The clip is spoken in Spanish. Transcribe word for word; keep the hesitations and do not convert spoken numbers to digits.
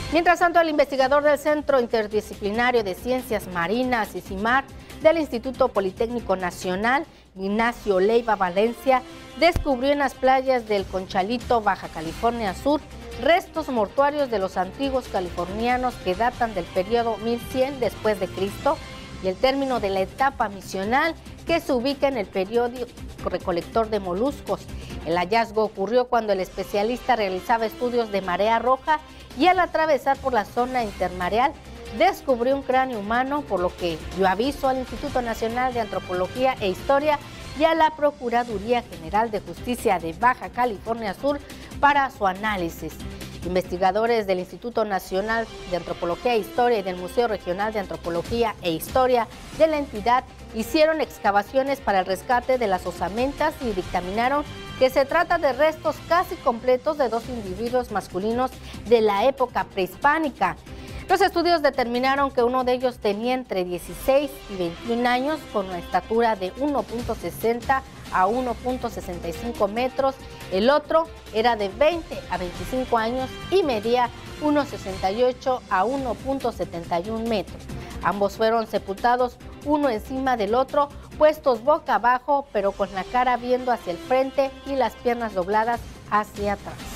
Mientras tanto, el investigador del Centro Interdisciplinario de Ciencias Marinas y CIMAR del Instituto Politécnico Nacional, Ignacio Leiva Valencia, descubrió en las playas del Conchalito, Baja California Sur, restos mortuarios de los antiguos californianos que datan del periodo mil cien después de Cristo y el término de la etapa misional que se ubica en el periodo recolector de moluscos. El hallazgo ocurrió cuando el especialista realizaba estudios de marea roja y al atravesar por la zona intermareal descubrió un cráneo humano, por lo que dio aviso al Instituto Nacional de Antropología e Historia y a la Procuraduría General de Justicia de Baja California Sur para su análisis. Investigadores del Instituto Nacional de Antropología e Historia y del Museo Regional de Antropología e Historia de la entidad hicieron excavaciones para el rescate de las osamentas y dictaminaron que se trata de restos casi completos de dos individuos masculinos de la época prehispánica. Los estudios determinaron que uno de ellos tenía entre dieciséis y veintiún años, con una estatura de uno punto sesenta a uno punto sesenta y cinco metros. El otro era de veinte a veinticinco años y medía uno punto sesenta y ocho a uno punto setenta y uno metros. Ambos fueron sepultados uno encima del otro, puestos boca abajo, pero con la cara viendo hacia el frente y las piernas dobladas hacia atrás.